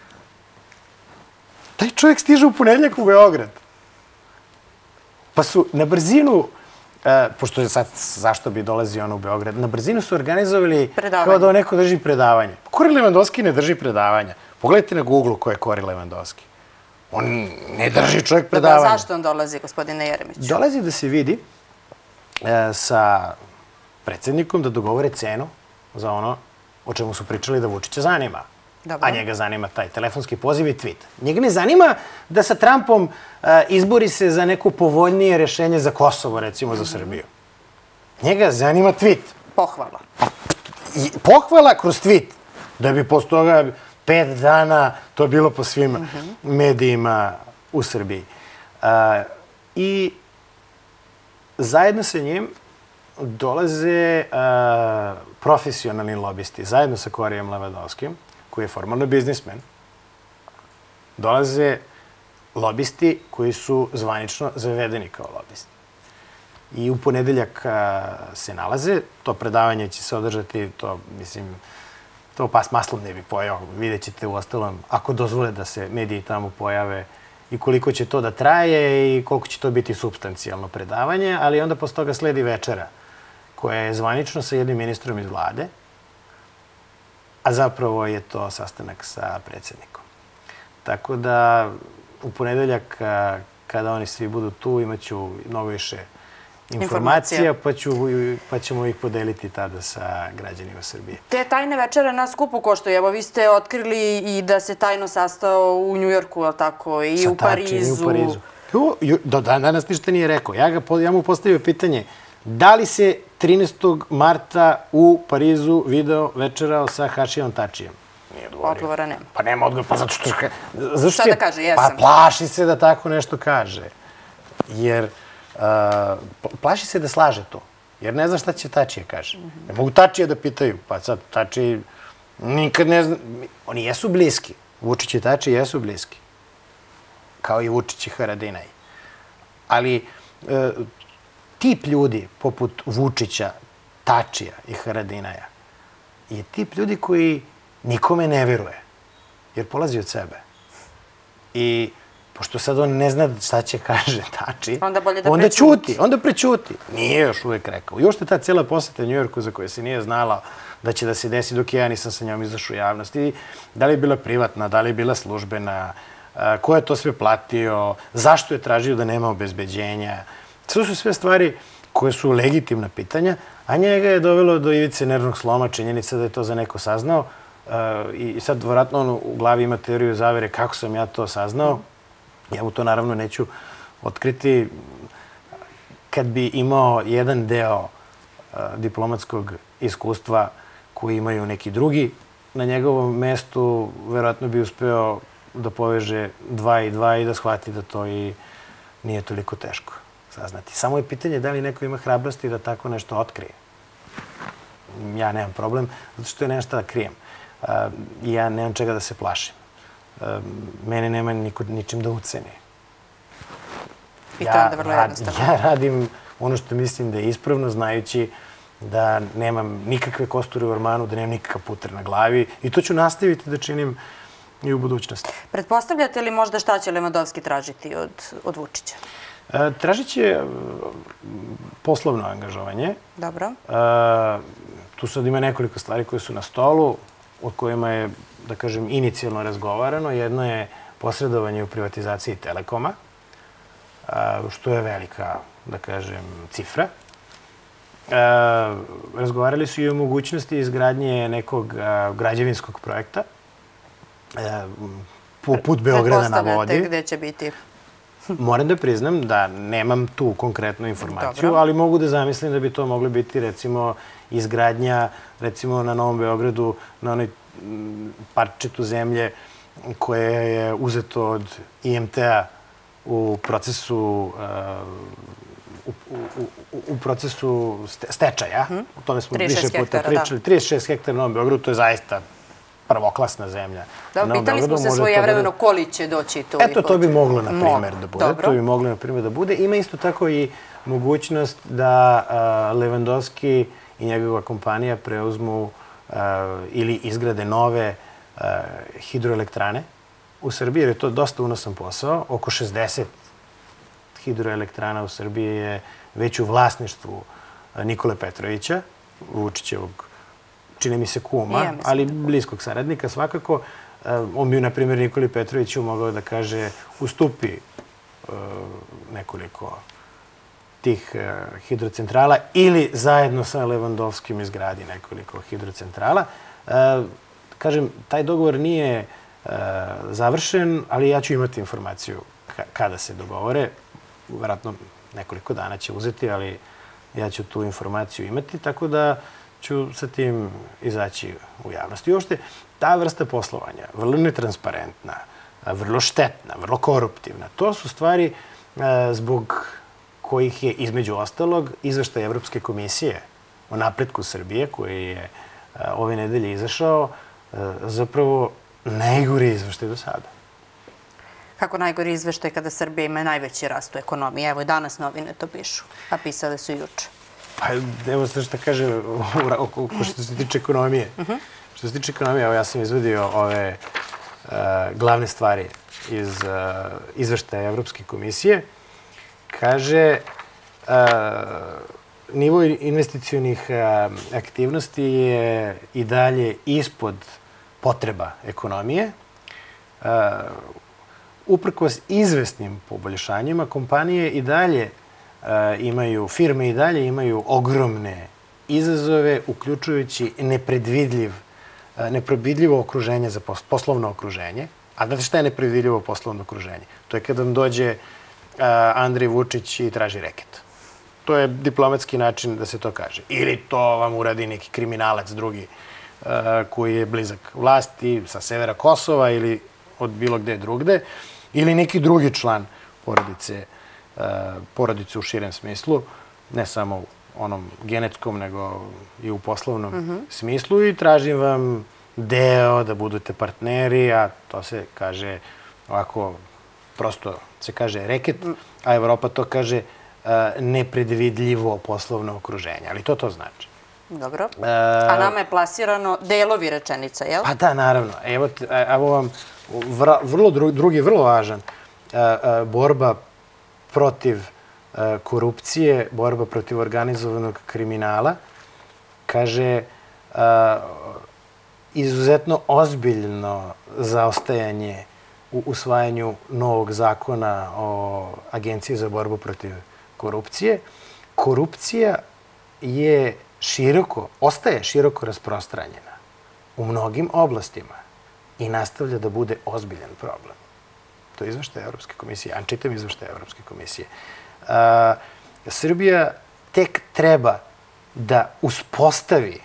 Taj čovjek stiže u ponedeljak u Beograd. Pa su na brzinu, pošto je sad, zašto bi dolazio on u Beograd, na brzinu su organizovali kao da neko drži predavanje. Kori Levandovski ne drži predavanja. Pogledajte na Google ko je Kori Levandovski. On ne drži čovjek predavanja. Zašto on dolazi, gospodine Jeremiću? Dolazi da se vidi sa predsjednikom da dogovore cenu za ono o čemu su pričali da Vučića zanima. A njega zanima taj telefonski poziv i tweet. Njega ne zanima da sa Trumpom izbori se za neko povoljnije rešenje za Kosovo, recimo za Srbiju. Njega zanima tweet. Pohvala. Pohvala kroz tweet. Da bi posle toga 5 dana to bilo po svim medijima u Srbiji. I zajedno sa njim dolaze profesionalni lobisti, zajedno sa Korijem Levandovskim, koji je formalno biznismen. Dolaze lobisti koji su zvanično zavedeni kao lobisti. I u ponedeljak se nalaze. To predavanje će se održati, to mislim, to pas maslom ne bi pojao. Vidjet ćete u ostalom, ako dozvole da se mediji tamo pojave, i koliko će to da traje i koliko će to biti supstancijalno predavanje, ali onda posle toga sledi večera, koja je zvanično sa jednim ministrom iz vlade, a zapravo je to sastanak sa predsjednikom. Tako da u ponedeljak, kada oni svi budu tu, imaću mnogo više informacija, pa ćemo ih podeliti tada sa građanima Srbije. Te tajne večere na skupu koštaju. Evo, vi ste otkrili i da se tajno sastao u Njujorku, ali tako, i u Parizu. Do danas ništa nije rekao. Ja mu postavio pitanje: da li se 13. marta u Parizu video večerao sa Hašijom Tačijem? Nije odgovorio. Odgovora nema. Pa nema odgovora, pa zato što... Šta da kaže, jesam? Pa plaši se da tako nešto kaže. Jer plaši se da slaže to. Jer ne zna šta će Tačija kaže. Ne mogu Tačija da pitaju. Pa sad Tačija nikad ne zna... Oni jesu bliski. Vučić i Tačija jesu bliski. Kao i Vučić i Haradinaj. Ali tip ljudi poput Vučića, Tačija i Haradinaja je tip ljudi koji nikome ne veruje. Jer polazi od sebe. I pošto sad on ne zna šta će kaže Tači, onda ćuti, onda prećuti. Nije još uvek rekao. I ošte ta cijela poseta Njujorku za koju se nije znala da će da se desi dok ja nisam sa njom izašao u javnost. I da li je bila privatna, da li je bila službena, ko je to sve platio, zašto je tražio da nema obezbeđenja. To su sve stvari koje su legitimna pitanja, a njega je dovelo do ivice nervnog sloma, činjenica da je to za neko saznao. I sad, vjerojatno, on u glavi ima teoriju zavere kako sam ja to saznao. Ja mu to naravno neću otkriti. Kad bi imao jedan deo diplomatskog iskustva koji imaju neki drugi, na njegovom mestu vjerojatno bi uspeo da poveže 2 i 2 i da shvati da to i nije toliko teško saznati. Samo je pitanje da li neko ima hrabrosti da tako nešto otkrije. Ja nemam problem, zato što ja nemam šta da krijem. Ja nemam čega da se plašim. Mene nema ničim da uceni. I to je onda vrlo jednostavno. Ja radim ono što mislim da je ispravno, znajući da nemam nikakve kosture u ormanu, da nemam nikakav puter na glavi. I to ću nastaviti da činim i u budućnosti. Pretpostavljate li možda šta će Lewandowski tražiti od Vučića? Tražit će poslovno angažovanje. Dobro. Tu sad ima nekoliko stvari koje su na stolu, o kojima je, da kažem, inicijalno razgovarano. Jedno je posredovanje u privatizaciji Telekoma, što je velika, da kažem, cifra. Razgovarali su i o mogućnosti izgradnje nekog građevinskog projekta, poput Beograda na vodi. Pretpostavljate gde će biti? Moram da priznam da nemam tu konkretnu informaciju, ali mogu da zamislim da bi to moglo biti, recimo, izgradnja, recimo, na Novom Beogradu, na onoj parčetu zemlje koje je uzeto od IMT-a u procesu stečaja. O tome smo više puta pričali. 36 hektara na Novom Beogradu, to je zaista prvoklasna zemlja. Da, pitali smo se svojevremeno koli će doći tu. Eto, to bi moglo, na primjer, da bude. To bi moglo, na primjer, da bude. Ima isto tako i mogućnost da Lewandowski i njegova kompanija preuzmu ili izgrade nove hidroelektrane u Srbiji, jer je to dosta unosan posao. Oko 60 hidroelektrana u Srbiji je već u vlasništvu Nikole Petrovića, Vučićevog, čini mi se kuma, ali bliskog saradnika svakako. On bi, na primjer, Nikoli Petroviću mogao da kaže ustupi nekoliko tih hidrocentrala ili zajedno sa Lewandowskim izgradi nekoliko hidrocentrala. Kažem, taj dogovor nije završen, ali ja ću imati informaciju kada se dogovore. Vjerojatno nekoliko dana će uzeti, ali ja ću tu informaciju imati, tako da ću sa tim izaći u javnost. I uopšte, ta vrsta poslovanja, vrlo netransparentna, vrlo štetna, vrlo koruptivna, to su stvari zbog kojih je, između ostalog, izveštaj Evropske komisije o napretku Srbije, koji je ove nedelje izašao, zapravo najgori izveštaj do sada. Kako najgori izveštaj kada Srbija ima najveći rast u ekonomiji? Evo i danas novine to pišu, a pisale su juče. Pa evo sve što kaže što se tiče ekonomije. Što se tiče ekonomije, evo ja sam izvadio ove glavne stvari iz izveštaja Evropske komisije. Kaže, nivo investicionih aktivnosti je i dalje ispod potreba ekonomije. Uprkos izvesnim poboljšanjima, kompanije i dalje firme i dalje imaju ogromne izazove, uključujući nepredvidljivo okruženje za poslovno okruženje. A znate šta je nepredvidljivo poslovno okruženje? To je kad vam dođe Andrej Vučić i traži reket. To je diplomatski način da se to kaže. Ili to vam uradi neki kriminalac drugi koji je blizak vlasti sa severa Kosova ili od bilo gde drugde. Ili neki drugi član porodice u širem smislu, ne samo u onom genetskom, nego i u poslovnom smislu i tražim vam deo da budete partneri, a to se kaže ovako, prosto se kaže reket, a Evropa to kaže nepredvidljivo poslovno okruženje. Ali to znači. Dobro. A nama je plasirano delovi rečenica, jel? Pa da, naravno. Evo vam drugi vrlo važan. Borba protiv korupcije, borba protiv organizovanog kriminala. Kaže, izuzetno ozbiljno zaostajanje u usvajanju novog zakona o Agenciji za borbu protiv korupcije. Korupcija je ostaje široko rasprostranjena u mnogim oblastima i nastavlja da bude ozbiljan problem. To je izveštaj Evropske komisije. Ja čitam izveštaj Evropske komisije. Srbija tek treba da uspostavi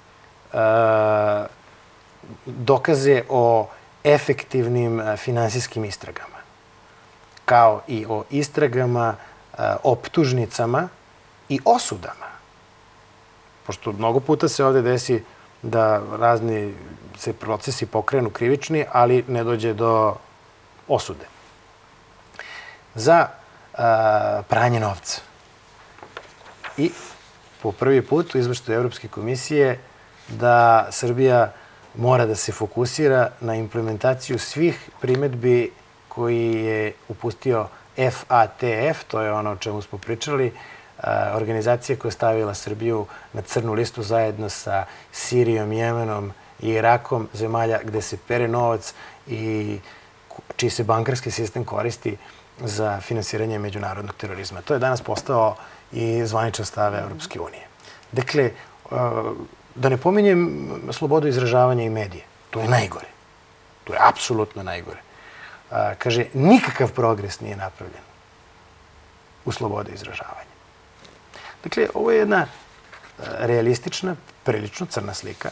dokaze o efektivnim finansijskim istragama, kao i o istragama, optužnicama i osudama. Pošto mnogo puta se ovde desi da razni se procesi pokrenu krivični, ali ne dođe do osude. Za pranje novca. I po prvi put u izveštaju Evropske komisije da Srbija mora da se fokusira na implementaciju svih primetbi koji je upustio FATF, to je ono o čemu smo pričali, organizacija koja je stavila Srbiju na crnu listu zajedno sa Sirijom, Jemenom i Irakom, zemalja gde se pere novac i čiji se bankarski sistem koristi za finansiranje međunarodnog terorizma. To je danas postao i zvaničan stav Evropske unije. Dakle, da ne pominjem slobodu izražavanja i medije. To je najgore. To je apsolutno najgore. Kaže, nikakav progres nije napravljen u slobodi izražavanja. Dakle, ovo je jedna realistična, prilično crna slika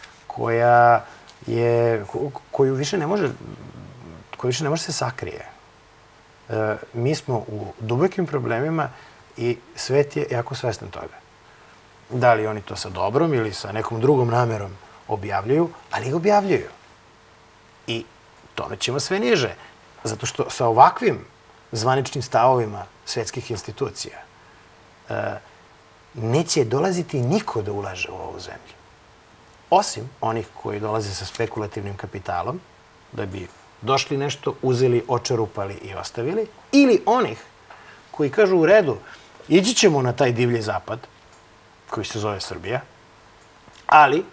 koju više ne može se sakrije. Mi smo u dubokim problemima i svet je jako svestan toga. Da li oni to sa dobrom ili sa nekom drugom namerom objavljuju, ali ih objavljuju. I tonećemo sve niže. Zato što sa ovakvim zvaničnim stavovima svetskih institucija neće dolaziti niko da ulaže u ovu zemlju. Osim onih koji dolaze sa spekulativnim kapitalom, da bi došli nešto, uzeli, očerupali i ostavili, ili onih koji kažu u redu, ići ćemo na taj divlji zapad, koji se zove Srbija, ali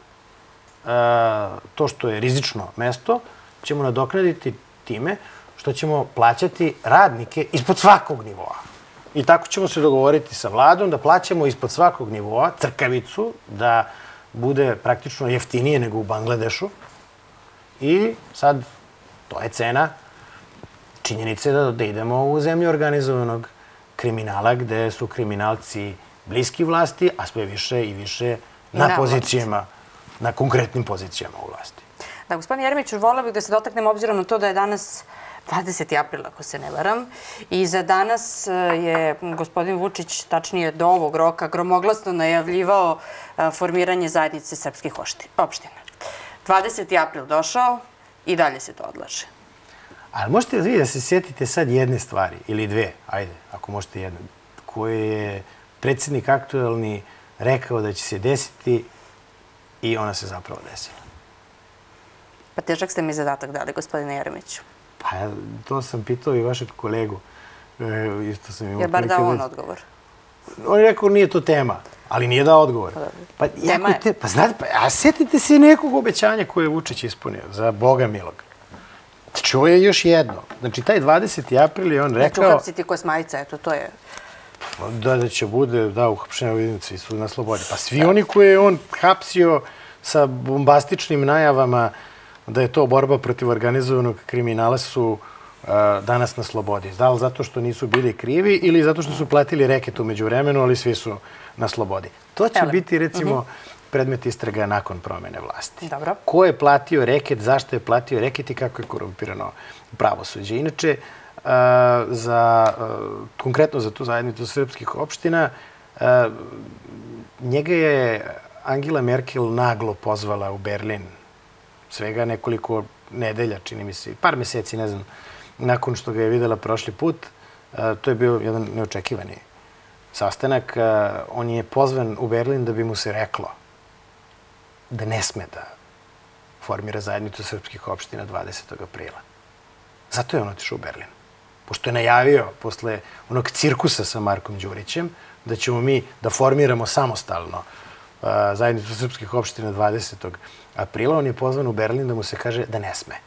to što je rizično mesto ćemo nadoknaditi time što ćemo plaćati radnike ispod svakog nivoa. I tako ćemo se dogovoriti sa vladom da plaćamo ispod svakog nivoa crkavicu, da bude praktično jeftinije nego u Bangladešu. I sad, to je cena činjenice da idemo u zemlju organizovanog kriminala, gde su kriminalci bliski vlasti, a sve više i više na pozicijama, na konkretnim pozicijama u vlasti. Da, gospodin Jeremiću, voleo bih da se dotaknemo obzirom na to da je danas 20. april, ako se ne varam, i za danas je gospodin Vučić, tačnije do ovog roka, gromoglasno najavljivao formiranje zajednice srpskih opština. 20. april došao i dalje se to odlaže. Ali možete vi da se sjetite sad jedne stvari, ili dve, ajde, ako možete jedne, koje je predsjednik aktuelni rekao da će se desiti i ona se zapravo desila. Pa težak ste mi zadatak dali, gospodine Jeremiću. Pa to sam pitao i vašeg kolegu. Jer bar dao on odgovor. On je rekao nije to tema, ali nije dao odgovor. Tema je. Pa znate, a sjetite se nekog obećanja koje je Vučić ispunio, za Boga milog. Znači, ovo je još jedno. Znači, taj 20. april je on rekao... Neću uhapsiti Kosmajca, eto, to je... Da će bude, da, uhapšeni vidnici su na slobodi. Pa svi oni koje je on hapsio sa bombastičnim najavama da je to borba protiv organizovanog kriminala su danas na slobodi. Da li zato što nisu bili krivi ili zato što su platili reket umeđu vremenu, ali svi su na slobodi. To će biti, recimo, predmet istraga nakon promene vlasti. Dobro. Ko je platio reket, zašto je platio reket i kako je korumpirano pravosuđe. Inače, konkretno za tu zajednicu srpskih opština, njega je Angela Merkel naglo pozvala u Berlin. Svega nekoliko nedelja, čini mi se, par meseci, ne znam, nakon što ga je videla prošli put. To je bio jedan neočekivani sastanak. On je pozvan u Berlin da bi mu se reklo da ne sme da formira zajednicu srpskih opština 20. aprila. Zato je on otišao u Berlin. Pošto je najavio posle onog cirkusa sa Markom Đurićem da ćemo mi da formiramo samostalno zajednicu srpskih opština 20. aprila, on je pozvan u Berlin da mu se kaže da ne sme.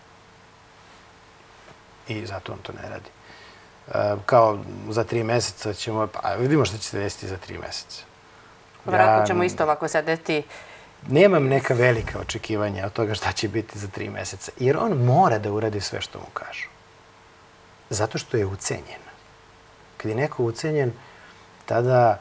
I zato on to ne radi. Kao za 3 meseca ćemo... A vidimo šta će se desiti za 3 meseca. Vjerojatno ćemo isto ovako sedeti. Nemam neka velika očekivanja od toga šta će biti za 3 meseca. Jer on mora da uradi sve što mu kažu. Zato što je ucenjen. Kad je neko ucenjen, tada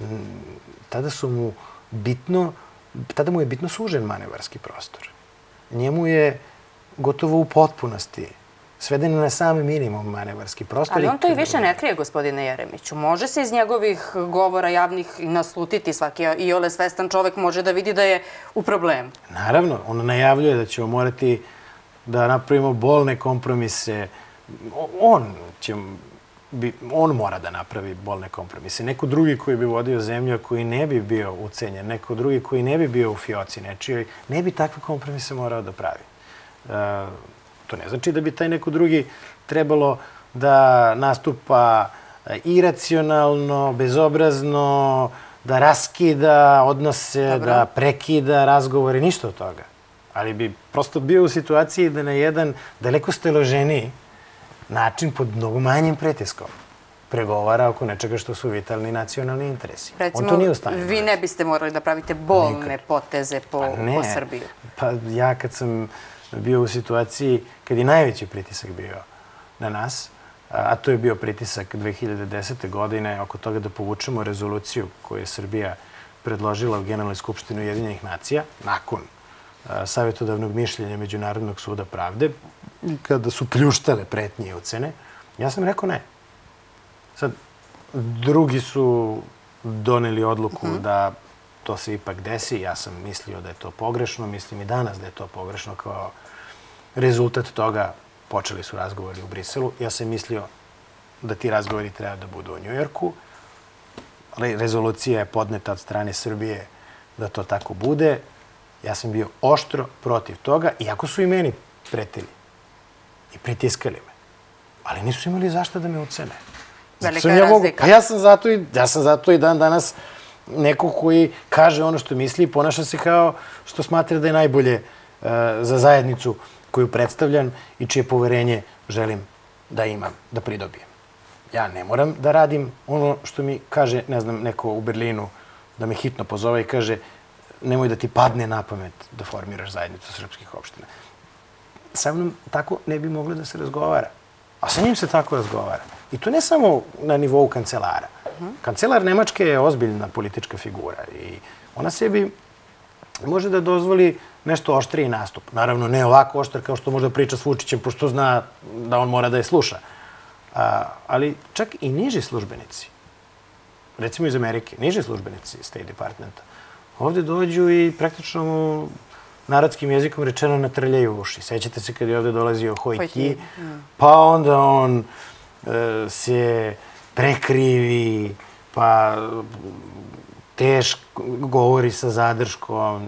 mu je bitno sužen manevarski prostor. Njemu je gotovo u potpunosti sveden na sam minimum manevarski prostor. Ali on to i više ne krije, gospodine Jeremiću. Može se iz njegovih govora javnih naslutiti, svaki iole svestan čovek može da vidi da je u problemu. Naravno, on najavljuje da ćemo morati da napravimo bolne kompromise. On će on mora da napravi bolne kompromise. Neko drugi koji bi vodio zemlju, koji ne bi bio ucenjen, neko drugi koji ne bi bio u fioci nečijoj, ne bi takve kompromise morao da pravi. To ne znači da bi taj neko drugi trebalo da nastupa iracionalno, bezobrazno, da raskida odnose, da prekida razgovore, ništa od toga. Ali bi prosto bio u situaciji da na jedan daleko steloženiji način pod mnogo manjim pritiskom pregovara oko nečega što su vitalni nacionalni interesi. On to nije u stanju. Vi ne biste morali da pravite bolne poteze po Srbiju. Pa ja kad sam bio u situaciji kad je najveći pritisak bio na nas, a to je bio pritisak 2010. godine oko toga da povučemo rezoluciju koju je Srbija predložila u Generalnoj skupštini Ujedinjenih nacija nakon savjetodavnog mišljenja Međunarodnog suda pravde, kada su pljuštale pretnje i ucene, ja sam rekao ne. Sad, drugi su doneli odluku da to se ipak desi. Ja sam mislio da je to pogrešno, mislim i danas da je to pogrešno. Kao rezultat toga počeli su razgovori u Briselu. Ja sam mislio da ti razgovori treba da budu u Njujorku. Rezolucija je podneta od strane Srbije da to tako bude. Ja sam bio oštro protiv toga, iako su i meni pretili i pritiskali me. Ali nisu imali zašto da me ucene. Velika je razlika. Ja sam zato i dan danas neko koji kaže ono što misli i ponaša se kao što smatra da je najbolje za zajednicu koju predstavljam i čije poverenje želim da imam, da pridobijem. Ja ne moram da radim ono što mi kaže, ne znam, neko u Berlinu, da me hitno pozove i kaže nemoj da ti padne na pamet da formiraš zajednicu srpskih opština. Sa mnom tako ne bi moglo da se razgovara. A sa njim se tako razgovara. I to ne samo na nivou kancelara. Kancelar Nemačke je ozbiljna politička figura i ona sebi može da dozvoli nešto oštriji nastup. Naravno, ne ovako oštar kao što možda priča s Vučićem, pošto zna da on mora da je sluša. Ali čak i niži službenici, recimo iz Amerike, niži službenici State Departmenta, ovde dođu i praktično mu narodskim jezikom rečeno natrljaju uši. Sećate se kad je ovde dolazio Hoj Ki, pa onda on se prekrivi, pa teško govori sa zadrškom.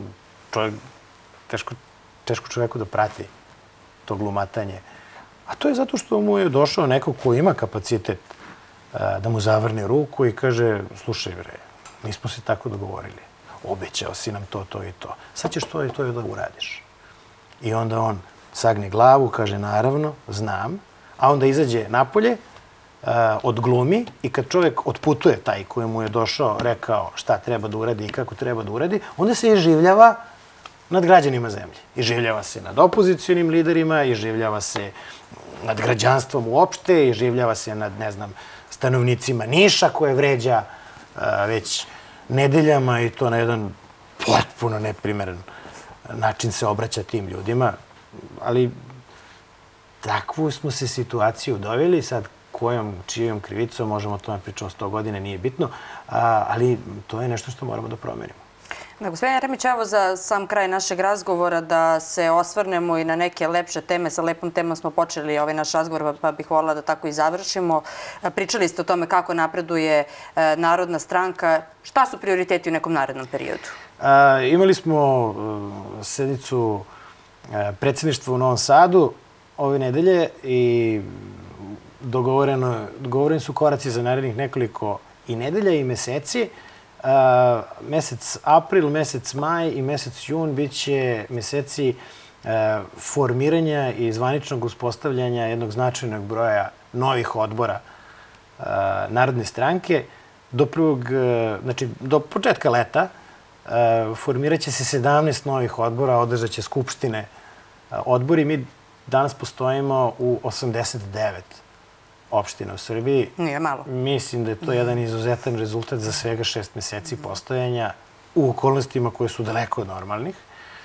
Teško čoveku da prati to glumatanje. A to je zato što mu je došao neko ko ima kapacitet da mu zavrne ruku i kaže, slušaj bre, nismo se tako dogovorili. Obećao si nam to, to i to. Sad ćeš to i to da uradiš. I onda on sagne glavu, kaže naravno, znam, a onda izađe napolje, odglumi i kad čovjek otputuje taj koji mu je došao, rekao šta treba da uradi i kako treba da uradi, onda se iživljava nad građanima zemlje. Iživljava se nad opozicionim liderima, iživljava se nad građanstvom uopšte, iživljava se nad, ne znam, stanovnicima Niša koje vređa već nedeljama i to na jedan potpuno neprimeren način se obraća tim ljudima. Ali takvu smo se situaciju doveli, sad kojom, čijom krivicom, možemo o tome pričati 100 godina, nije bitno, ali to je nešto što moramo da promenimo. Gospodin Jeremić, evo za sam kraj našeg razgovora da se osvrnemo i na neke lepše teme. Sa lepom temom smo počeli ovaj naš razgovor, pa bih voljela da tako i završimo. Pričali ste o tome kako napreduje Narodna stranka. Šta su prioriteti u nekom narednom periodu? Imali smo sednicu predsjedništva u Novom Sadu ove nedelje i dogovoreni su koraci za narednih nekoliko i nedelja i meseci. Mesec april, mesec maj i mesec jun bit će meseci formiranja i zvaničnog uspostavljanja jednog značajnog broja novih odbora Narodne stranke. Do početka leta formirat će se 17 novih odbora, održat će skupštine odbori. Mi danas postojimo u 89 opština u Srbiji. Nije malo. Mislim da je to jedan izuzetan rezultat za svega 6 meseci postojanja u okolnostima koje su daleko od normalnih.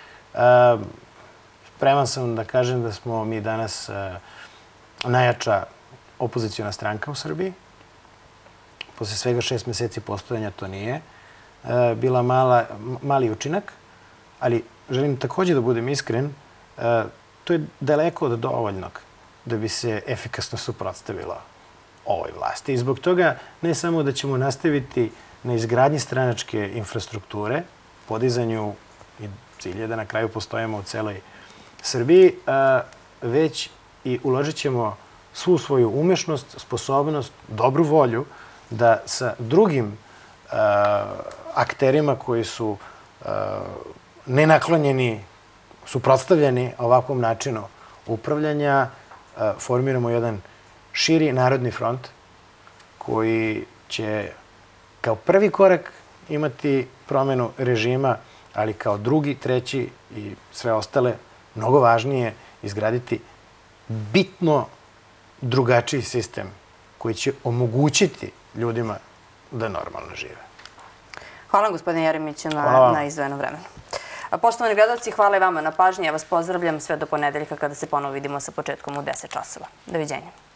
Spreman sam da kažem da smo mi danas najjača opozicijona stranka u Srbiji. Posle svega 6 meseci postojanja to nije bila mali učinak, ali želim također da budem iskren, to je daleko od dovoljnog da bi se efikasno suprotstavilo ovoj vlasti. I zbog toga ne samo da ćemo nastaviti na izgradnji stranačke infrastrukture, podizanju i cilj je da na kraju postojimo u celoj Srbiji, već i uložit ćemo svu svoju umešnost, sposobnost, dobru volju da sa drugim akterima koji su nenaklonjeni, suprotstavljeni ovakvom načinu upravljanja, formiramo jedan širi narodni front koji će kao prvi korak imati promenu režima, ali kao drugi, treći i sve ostale, mnogo važnije, izgraditi bitno drugačiji sistem koji će omogućiti ljudima da normalno žive. Hvala vam, gospodine Jeremiću, na izdvojenom vremenu. Poštovani gledalci, hvala i vama na pažnji. Ja vas pozdravljam sve do ponedeljka kada se ponovo vidimo sa početkom u 10 časova. Doviđenja.